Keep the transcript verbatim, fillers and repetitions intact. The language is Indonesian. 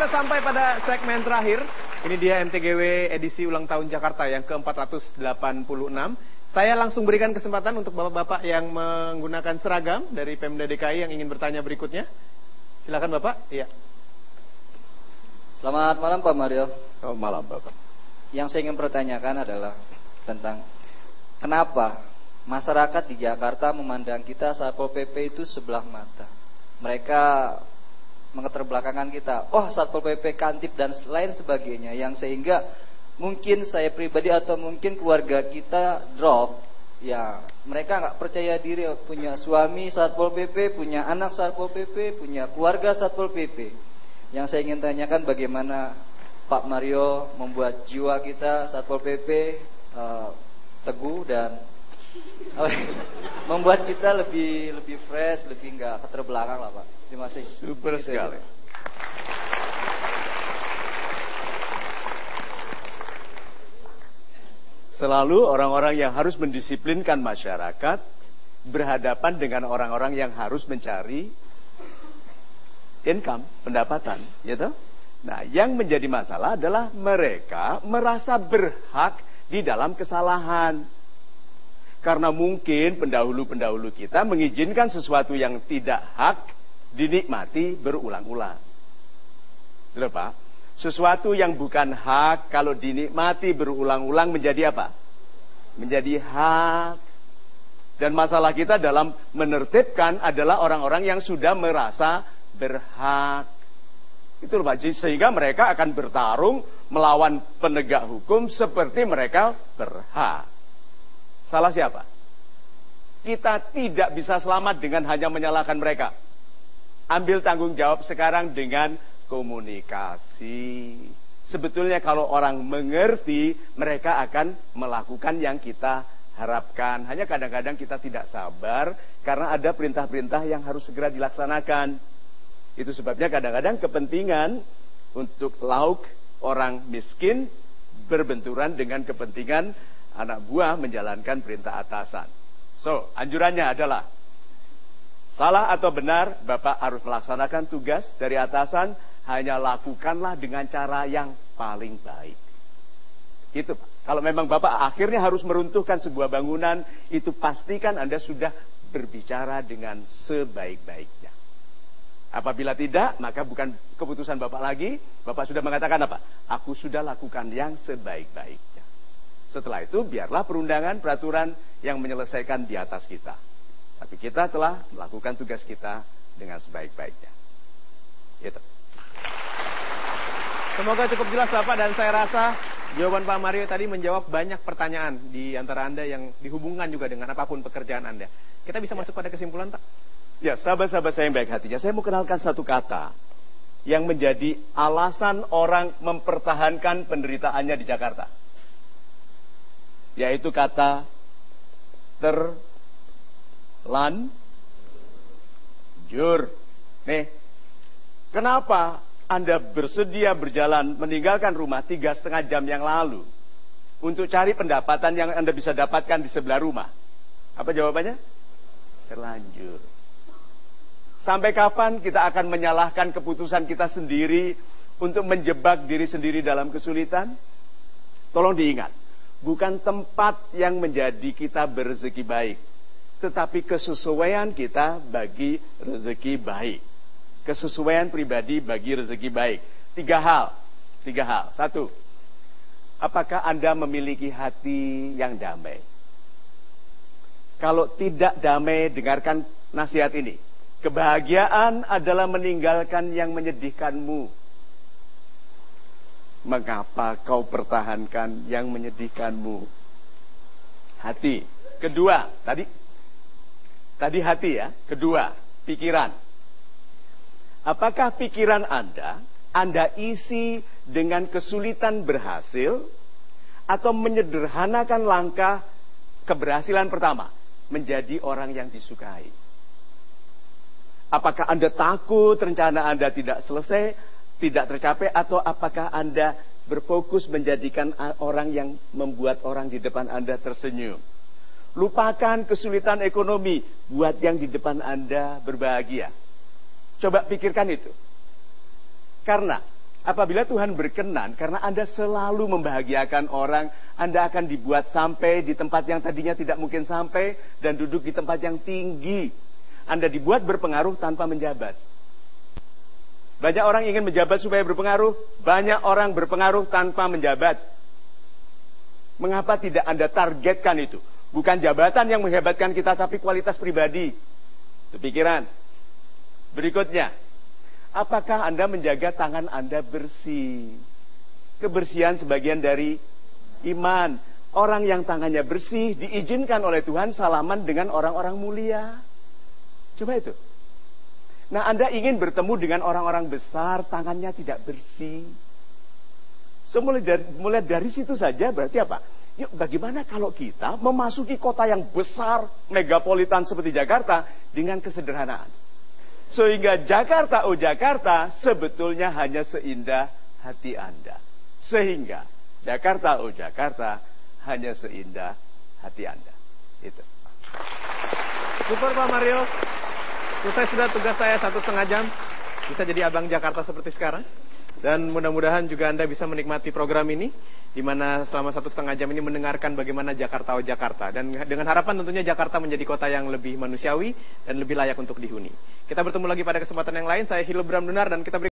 kita sampai pada segmen terakhir. Ini dia M T G W edisi ulang tahun Jakarta yang ke empat ratus delapan puluh enam. Saya langsung berikan kesempatan untuk bapak-bapak yang menggunakan seragam dari Pemda D K I yang ingin bertanya berikutnya. Silakan Bapak. Iya. Selamat malam Pak Mario. Selamat malam Bapak. Yang saya ingin pertanyakan adalah tentang kenapa masyarakat di Jakarta memandang kita Satpol P P itu sebelah mata. Mereka mengeterbelakangan kita. Oh, Satpol P P kantip dan lain sebagainya, yang sehingga mungkin saya pribadi atau mungkin keluarga kita drop. Ya, mereka nggak percaya diri, punya suami Satpol P P, punya anak Satpol P P, punya keluarga Satpol P P. Yang saya ingin tanyakan bagaimana Pak Mario membuat jiwa kita Satpol P P uh, teguh dan membuat kita lebih lebih fresh, lebih nggak keterbelakang lah Pak. Terima kasih. Super sekali. Selalu orang-orang yang harus mendisiplinkan masyarakat berhadapan dengan orang-orang yang harus mencari income, pendapatan, gitu. Nah, yang menjadi masalah adalah mereka merasa berhak di dalam kesalahan. Karena mungkin pendahulu-pendahulu kita mengizinkan sesuatu yang tidak hak dinikmati berulang-ulang. Loh Pak, sesuatu yang bukan hak kalau dinikmati berulang-ulang menjadi apa? Menjadi hak. Dan masalah kita dalam menertibkan adalah orang-orang yang sudah merasa berhak. Itu loh Pak, sehingga mereka akan bertarung melawan penegak hukum seperti mereka berhak. Salah siapa? Kita tidak bisa selamat dengan hanya menyalahkan mereka. Ambil tanggung jawab sekarang dengan komunikasi. Sebetulnya kalau orang mengerti, mereka akan melakukan yang kita harapkan. Hanya kadang-kadang kita tidak sabar karena ada perintah-perintah yang harus segera dilaksanakan. Itu sebabnya kadang-kadang kepentingan untuk lauk orang miskin berbenturan dengan kepentingan anak buah menjalankan perintah atasan. So, anjurannya adalah salah atau benar, Bapak harus melaksanakan tugas dari atasan, hanya lakukanlah dengan cara yang paling baik. Itu Pak. Kalau memang Bapak akhirnya harus meruntuhkan sebuah bangunan, itu pastikan Anda sudah berbicara dengan sebaik-baiknya. Apabila tidak, maka bukan keputusan Bapak lagi. Bapak sudah mengatakan apa? Aku sudah lakukan yang sebaik-baiknya. Setelah itu, biarlah perundangan, peraturan yang menyelesaikan di atas kita. Tapi kita telah melakukan tugas kita dengan sebaik-baiknya. Gitu. Semoga cukup jelas Bapak, dan saya rasa jawaban Pak Mario tadi menjawab banyak pertanyaan di antara Anda yang dihubungkan juga dengan apapun pekerjaan Anda. Kita bisa masuk pada kesimpulan Pak? Ya, sahabat-sahabat saya yang baik hatinya, saya mau kenalkan satu kata yang menjadi alasan orang mempertahankan penderitaannya di Jakarta. Yaitu kata terlanjur. Nih, kenapa Anda bersedia berjalan meninggalkan rumah tiga setengah jam yang lalu untuk cari pendapatan yang Anda bisa dapatkan di sebelah rumah? Apa jawabannya? Terlanjur. Sampai kapan kita akan menyalahkan keputusan kita sendiri untuk menjebak diri sendiri dalam kesulitan? Tolong diingat, bukan tempat yang menjadi kita berezeki baik, tetapi kesesuaian kita bagi rezeki baik. Kesesuaian pribadi bagi rezeki baik. Tiga hal. Tiga hal. Satu, apakah Anda memiliki hati yang damai? Kalau tidak damai, dengarkan nasihat ini. Kebahagiaan adalah meninggalkan yang menyedihkanmu. Mengapa kau pertahankan yang menyedihkanmu? Hati. Kedua, tadi tadi hati ya. Kedua, pikiran. Apakah pikiran Anda, Anda isi dengan kesulitan berhasil, atau menyederhanakan langkah keberhasilan pertama, menjadi orang yang disukai? Apakah Anda takut rencana Anda tidak selesai, tidak tercapai, atau apakah Anda berfokus menjadikan orang yang membuat orang di depan Anda tersenyum? Lupakan kesulitan ekonomi, buat yang di depan Anda berbahagia. Coba pikirkan itu. Karena Apabila Tuhan berkenan, karena Anda selalu membahagiakan orang, Anda akan dibuat sampai di tempat yang tadinya tidak mungkin sampai, dan duduk di tempat yang tinggi. Anda dibuat berpengaruh tanpa menjabat. Banyak orang ingin menjabat supaya berpengaruh, banyak orang berpengaruh tanpa menjabat. Mengapa tidak Anda targetkan itu? Bukan jabatan yang menghebatkan kita, tapi kualitas pribadi. Itu pikiran. Berikutnya. Apakah Anda menjaga tangan Anda bersih? Kebersihan sebagian dari iman. Orang yang tangannya bersih diizinkan oleh Tuhan salaman dengan orang-orang mulia. Coba itu. Nah, Anda ingin bertemu dengan orang-orang besar, tangannya tidak bersih. So, mulai dari, mulai dari situ saja berarti apa? Yuk, bagaimana kalau kita memasuki kota yang besar, megapolitan seperti Jakarta dengan kesederhanaan? Sehingga Jakarta, oh Jakarta, sebetulnya hanya seindah hati Anda. Sehingga Jakarta, oh Jakarta, hanya seindah hati Anda. Itu. Super Pak Mario. Selesai sudah tugas saya satu setengah jam. Bisa jadi abang Jakarta seperti sekarang. Dan mudah-mudahan juga Anda bisa menikmati program ini, di mana selama satu setengah jam ini mendengarkan bagaimana Jakarta, oh Jakarta. Dan dengan harapan tentunya Jakarta menjadi kota yang lebih manusiawi dan lebih layak untuk dihuni. Kita bertemu lagi pada kesempatan yang lain. Saya Hilbram Dunar dan kita beri